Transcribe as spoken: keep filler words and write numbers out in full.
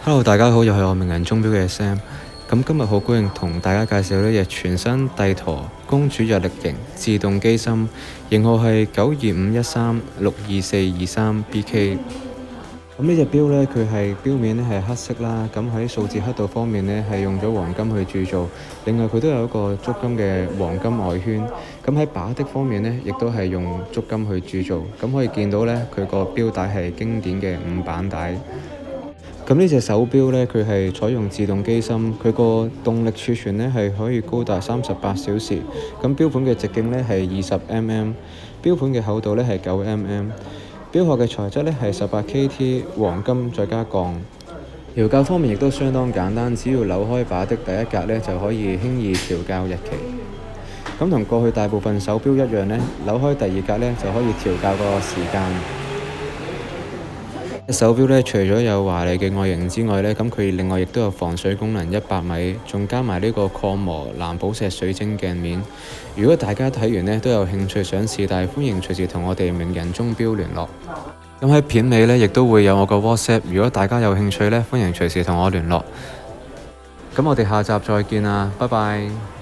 Hello，大家好，又係我名人鐘錶嘅 Sam。咁今日好高興同大家介紹呢隻全新帝舵公主日曆型自動機芯，型號係九二五一三六二四二三 B K。咁呢隻錶呢，佢係錶面呢係黑色啦，咁喺數字刻度方面呢係用咗黃金去鑄造，另外佢都有一個足金嘅黃金外圈。咁喺把的方面呢，亦都係用足金去鑄造，咁可以見到呢，佢個錶帶係經典嘅五板帶。咁呢隻手錶呢，佢係採用自動機芯，佢個動力儲存呢係可以高達三十八小時。咁錶盤嘅直徑呢係二十 mm， 錶盤嘅厚度呢係九 mm， 錶殼嘅材質呢係十八 K T 黃金再加鋼。調校方面亦都相當簡單，只要扭開把的第一格呢，就可以輕易調校日期。咁同過去大部分手錶一樣呢，扭開第二格呢，就可以調校個時間。手錶咧，除咗有華麗嘅外形之外咧，咁佢另外亦都有防水功能一百米，仲加埋呢個抗磨藍寶石水晶鏡面。如果大家睇完呢都有興趣想試戴，歡迎隨時同我哋名人鐘錶聯絡。咁喺片尾呢，亦都會有我個 WhatsApp， 如果大家有興趣呢，歡迎隨時同我聯絡。咁我哋下集再見啦，拜拜。